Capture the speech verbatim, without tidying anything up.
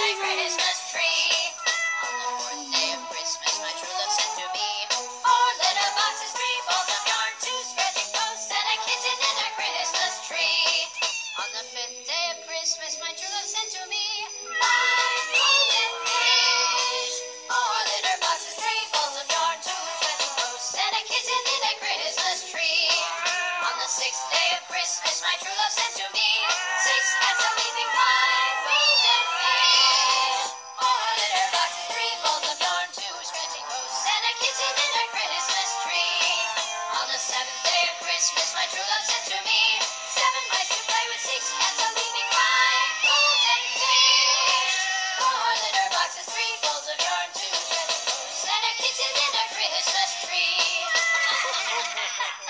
a Christmas tree. On the fourth day of Christmas, my true love sent to me four litter boxes, three balls of yarn, two scratching posts, and a kitten in a Christmas tree. On the fifth day of Christmas, my true love sent to me five golden fish, four litter boxes, three balls of yarn, two scratching posts, and a kitten in a Christmas tree. On the sixth day of Christmas, my true love sent to me six cats, a leaping, five golden fish, four litter boxes, three balls of yarn, two scratching posts, and a kitten in a Christmas tree. On the seventh day of Christmas, my true love sent to me seven mice to play with, six cats, a leaping, five golden fish, four litter boxes, three balls of yarn, two scratching posts, and a kitten in a Christmas tree.